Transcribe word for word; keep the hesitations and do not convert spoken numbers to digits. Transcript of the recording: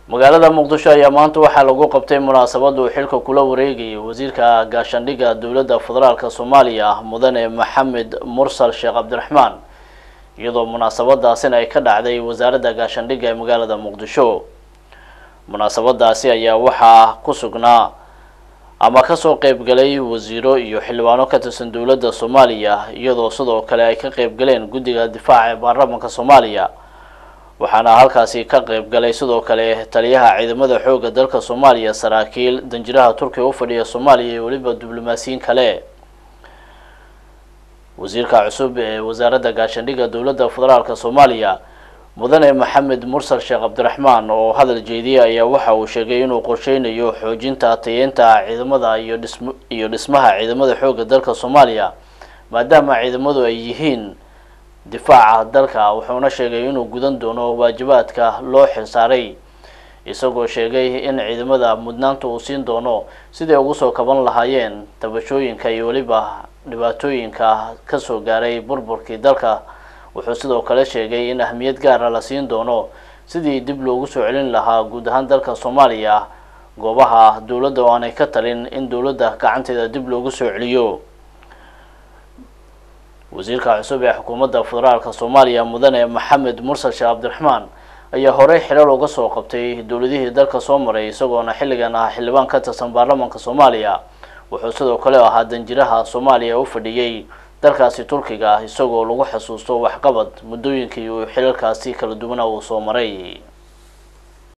magaalada muqdisho ayaa maanta waxaa lagu qabtay munaasabad uu xilka kula wareegayay wasiirka gaashaandhigga dowladda federaalka Soomaaliya mudane Maxamed Mursal Sheekh Cabdiraxmaan iyadoo munaasabadaasina ay ka dhacday wasaaradda gaashaandhigga ee magaalada muqdisho. munaasabadaasi ayaa waxaa ku sugnaa ama ka soo qayb galay wasiiro iyo xildhibaano ka tirsan dowladda Soomaaliya iyadoo sidoo kale ay ka qayb galeen guddiga difaaca ee baarlamaanka Soomaaliya. waxaana halkaasi ka qayb galay sidoo kale taliyaha ciidamada xoogga dalka Soomaaliya saraakiil danjiraha Turkiga u fadhiya Soomaaliya iyo waliba diblomaasiyiin kale. wasiirka cusub ee wasaaradda gaashaandhigga dowladda federaalka Soomaaliya mudane Maxamed Mursal Sheekh Cabdiraxmaan oo hadal jeediyay ayaa waxa uu sheegay inuu qorsheynayo xoojinta tayeenta ciidamada iyo dhismo iyo dhismaha ciidamada xoogga dalka Soomaaliya maadaama ciidamadu ay yihiin difaaca dalka. wuxuuna sheegay inuu gudan doono waajibaadka loo xilsaaray isagoo sheegay in ciidamada mudnaanta uu siin doono sidii ugu soo kaban lahaayeen tabashooyinka iyo waliba dhibaatooyinka ka soo gaaray burburkii dalka. wuxuu sidoo kale sheegay in ahmiyad gaar ah la siin doono sidii dib loogu soo celin lahaa guud ahaan dalka Soomaaliya goobaha dowladda oo aanay ka talin in dowladda gacanteeda dib loogu soo celiyo. wasiirka cusub ee xukuumadda federaalka Soomaaliya mudane Maxamed Mursal Sheekh Cabdiraxmaan ayaa horey xilal uga soo qabtay dowladihii dalka soo maray isagoona xilligan ah xildhibaan ka tirsan baarlamaanka Soomaaliya. wuxuu sidoo kale ahaa danjiraha Soomaaliya u fadhiyay dalkaasi Turkiga isagoo lagu xasuusto waxqabad muddooyinkii uu xilalkaasi kala duwan uu soo maray.